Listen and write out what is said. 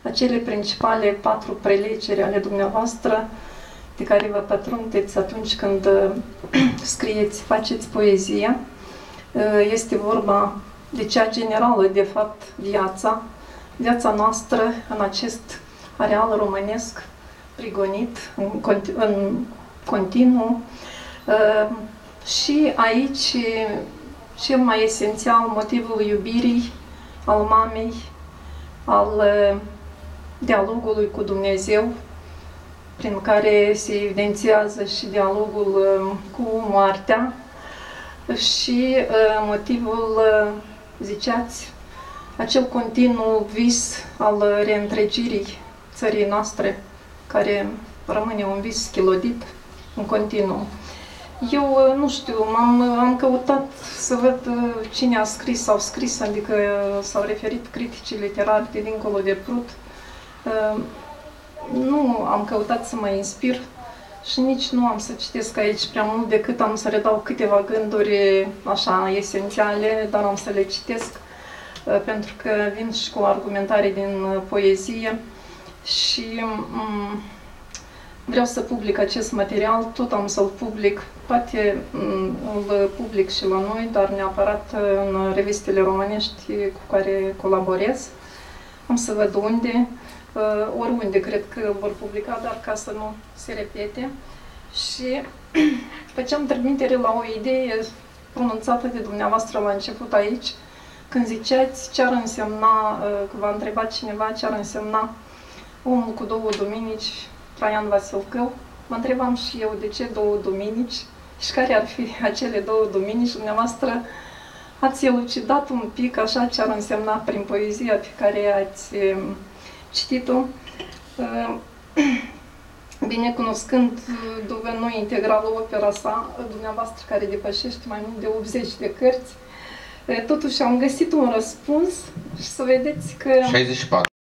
acele principale 4 prelegeri ale dumneavoastră de care vă pătrundeți atunci când scrieți, faceți poezia. Este vorba de cea generală, de fapt, viața noastră în acest areal românesc prigonit, în continuu. Și aici, cel mai esențial, motivul iubirii, al mamei, al dialogului cu Dumnezeu, prin care se evidențiază și dialogul cu moartea, și motivul, ziceați, acel continuu vis al reîntregirii țării noastre, care rămâne un vis schilodit în continuu. Eu nu știu, am căutat să văd cine a scris sau scris, adică s-au referit criticii literari de dincolo de Prut. Nu am căutat să mă inspir și nici nu am să citesc aici prea mult, decât am să redau câteva gânduri așa esențiale, dar am să le citesc pentru că vin și cu o argumentare din poezie și vreau să public acest material, tot am să-l public, poate îl public și la noi, dar neapărat în revistele românești cu care colaborez. Am să văd unde, oriunde cred că vor publica, dar ca să nu se repete. Și făceam trimitere la o idee pronunțată de dumneavoastră la început aici, când ziceați ce ar însemna, că v-a întrebat cineva ce ar însemna omul cu 2 duminici, Traian Vasilcău. Mă întrebam și eu de ce 2 duminici și care ar fi acele 2 duminici. Dumneavoastră ați elucidat un pic așa ce ar însemna prin poezia pe care ați citit-o. Bine cunoscând nu integral opera sa, dumneavoastră care depășește mai mult de 80 de cărți, totuși am găsit un răspuns și să vedeți că... 64.